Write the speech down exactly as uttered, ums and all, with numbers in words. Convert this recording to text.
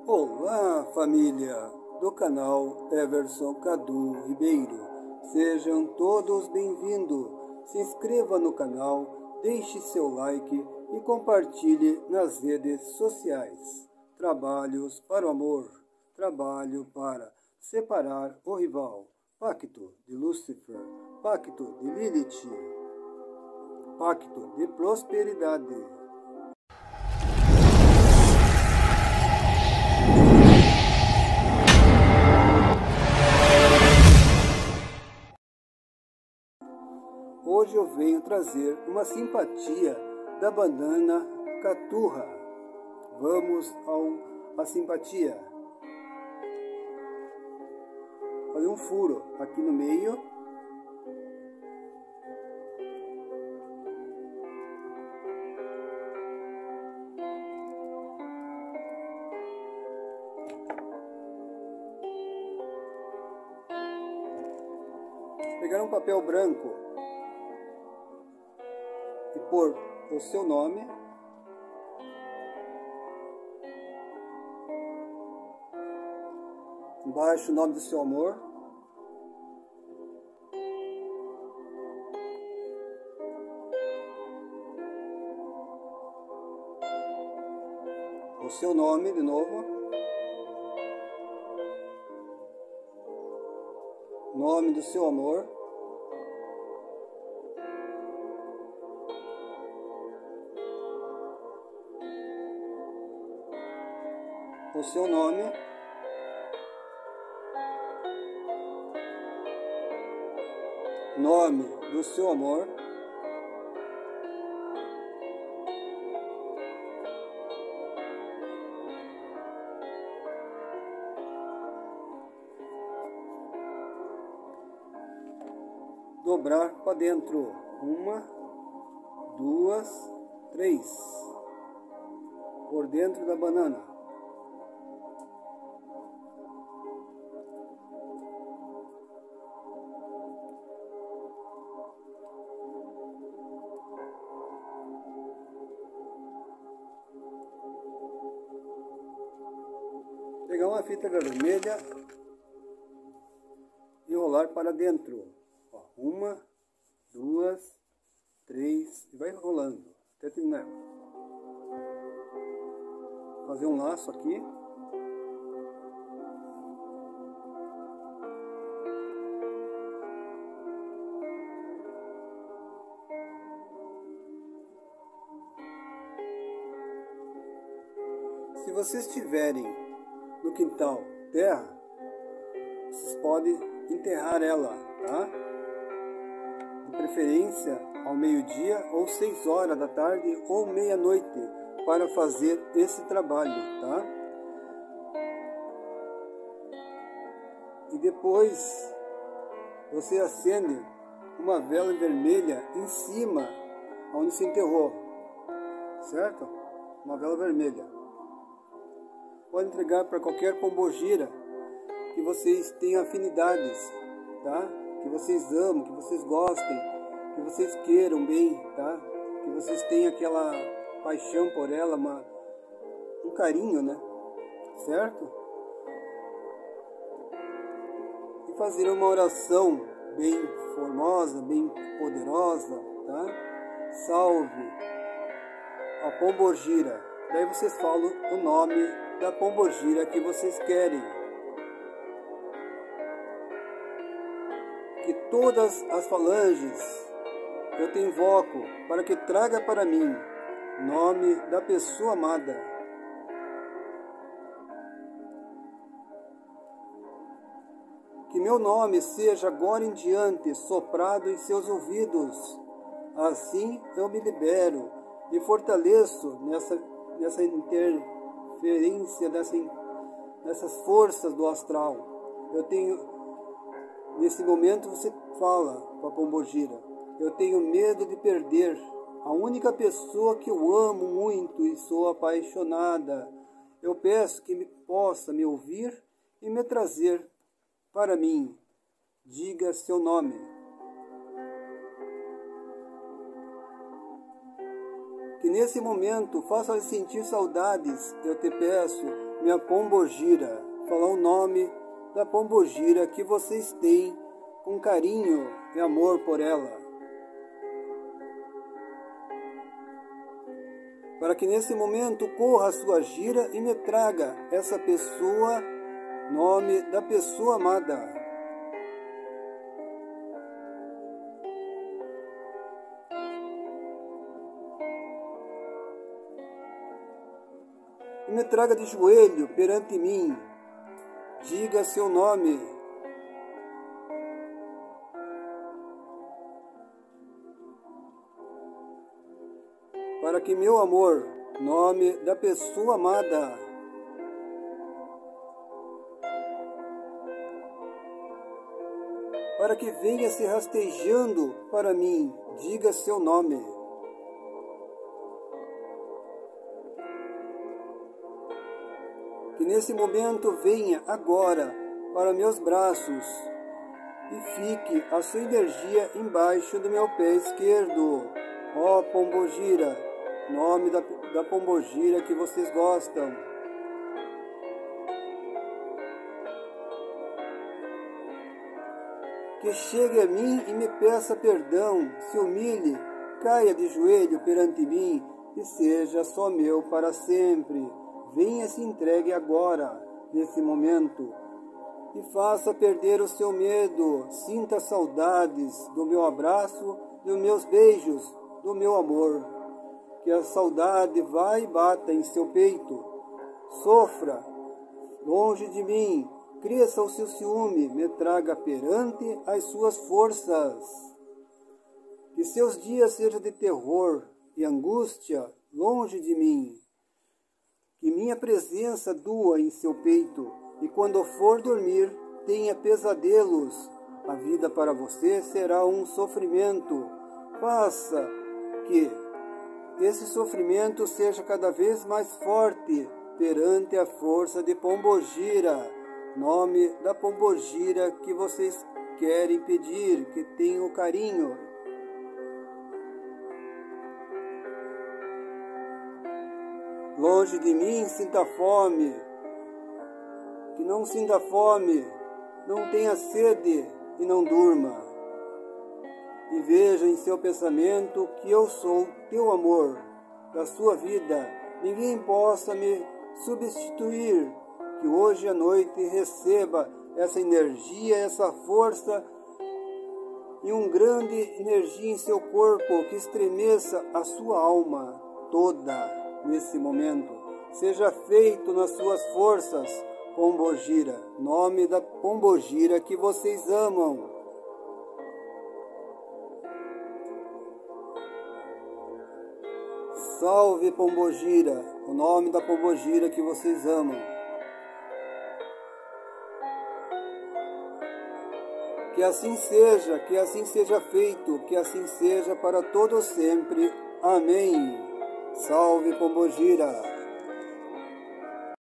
Olá, família do canal Everson Cadu Ribeiro. Sejam todos bem-vindos. Se inscreva no canal, deixe seu like e compartilhe nas redes sociais. Trabalhos para o amor, trabalho para separar o rival. Pacto de Lúcifer, pacto de Lilith, pacto de prosperidade. Hoje eu venho trazer uma simpatia da banana caturra. Vamos ao, à simpatia. Fazer um furo aqui no meio. Pegar um papel branco e pôr o seu nome, embaixo o nome do seu amor, o seu nome de novo, nome do seu amor, o seu nome, nome do seu amor, dobrar para dentro, uma, duas, três, por dentro da banana. Pegar uma fita vermelha e rolar para dentro. Ó, uma, duas, três, e vai rolando até terminar. Fazer um laço aqui. Se vocês tiverem no quintal terra, vocês podem enterrar ela, tá? De preferência ao meio-dia ou seis horas da tarde ou meia-noite para fazer esse trabalho, tá? E depois você acende uma vela vermelha em cima onde se enterrou, certo? Uma vela vermelha. Pode entregar para qualquer pombogira que vocês tenham afinidades, tá? Que vocês amam, que vocês gostem, que vocês queiram bem, tá? Que vocês tenham aquela paixão por ela, uma, um carinho, né? Certo? E fazer uma oração bem formosa, bem poderosa, tá? Salve a pombogira. Daí vocês falam o nome da pombogira que vocês querem. Que todas as falanges eu te invoco para que traga para mim nome da pessoa amada. Que meu nome seja agora em diante soprado em seus ouvidos. Assim eu me libero e fortaleço nessa, nessa interferência, nessa, nessas forças do astral. Eu tenho, nesse momento você fala com a pombogira, eu tenho medo de perder a única pessoa que eu amo muito e sou apaixonada. Eu peço que me, possa me ouvir e me trazer para mim. Diga seu nome. Que nesse momento faça sentir saudades, eu te peço, minha Pombogira, falar o nome da Pombogira que vocês têm com carinho e amor por ela. Para que nesse momento corra a sua gira e me traga essa pessoa, nome da pessoa amada. E me traga de joelho perante mim, diga seu nome. Para que meu amor, nome da pessoa amada, para que venha se rastejando para mim, diga seu nome. Que nesse momento venha agora para meus braços e fique a sua energia embaixo do meu pé esquerdo. Ó oh, Pombogira, nome da, da Pombogira que vocês gostam. Que chegue a mim e me peça perdão, se humilhe, caia de joelho perante mim e seja só meu para sempre. Venha se entregue agora, nesse momento, e faça perder o seu medo, sinta saudades do meu abraço, dos meus beijos, do meu amor. Que a saudade vá e bata em seu peito, sofra longe de mim, cresça o seu ciúme, me traga perante as suas forças. Que seus dias sejam de terror e angústia longe de mim. Que minha presença doa em seu peito, e quando for dormir, tenha pesadelos. A vida para você será um sofrimento. Faça que esse sofrimento seja cada vez mais forte perante a força de Pombogira, nome da Pombogira que vocês querem pedir, que tenham carinho. Longe de mim sinta fome, que não sinta fome, não tenha sede e não durma. E veja em seu pensamento que eu sou teu amor, da sua vida, ninguém possa me substituir. Que hoje à noite receba essa energia, essa força e uma grande energia em seu corpo, que estremeça a sua alma toda. Nesse momento, seja feito nas suas forças, Pombogira, nome da Pombogira que vocês amam. Salve Pombogira, o nome da Pombogira que vocês amam. Que assim seja, que assim seja feito, que assim seja para todo sempre. Amém. Salve Pombogira!